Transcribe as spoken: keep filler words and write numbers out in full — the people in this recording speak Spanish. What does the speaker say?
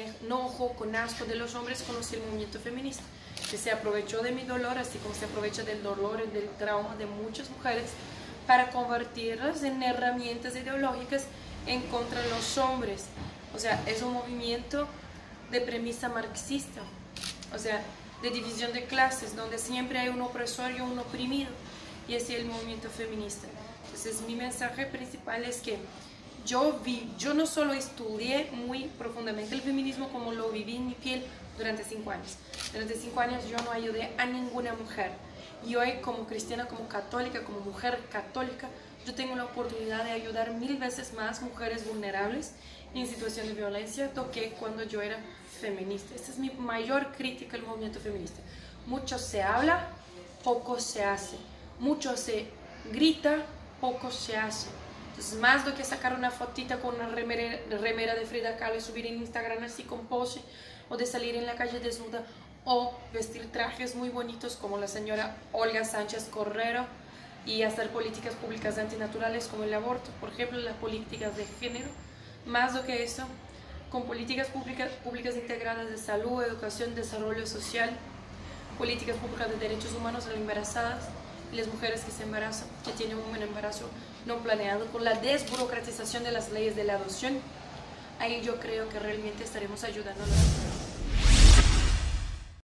enojo, con asco de los hombres, conocí el movimiento feminista, que se aprovechó de mi dolor, así como se aprovecha del dolor y del trauma de muchas mujeres, para convertirlas en herramientas ideológicas en contra de los hombres. O sea, es un movimiento de premisa marxista, o sea, de división de clases, donde siempre hay un opresor y un oprimido, y así es el movimiento feminista. Entonces, mi mensaje principal es que yo, vi, yo no solo estudié muy profundamente el feminismo, como lo viví en mi piel durante cinco años. Durante cinco años yo no ayudé a ninguna mujer. Y hoy, como cristiana, como católica, como mujer católica, yo tengo la oportunidad de ayudar mil veces más mujeres vulnerables en situación de violencia do que cuando yo era feminista. Esta es mi mayor crítica al movimiento feminista. Mucho se habla, poco se hace. Mucho se grita, poco se hace. Entonces, más do que sacar una fotita con una remera, remera de Frida Kahlo y subir en Instagram así con pose, o de salir en la calle desnuda, o vestir trajes muy bonitos como la señora Olga Sánchez Correro, y hacer políticas públicas antinaturales como el aborto, por ejemplo, las políticas de género. Más do que eso, con políticas públicas, públicas integradas de salud, educación, desarrollo social, políticas públicas de derechos humanos a las embarazadas y las mujeres que se embarazan, que tienen un embarazo no planeado, con la desburocratización de las leyes de la adopción. Ahí yo creo que realmente estaremos ayudando a las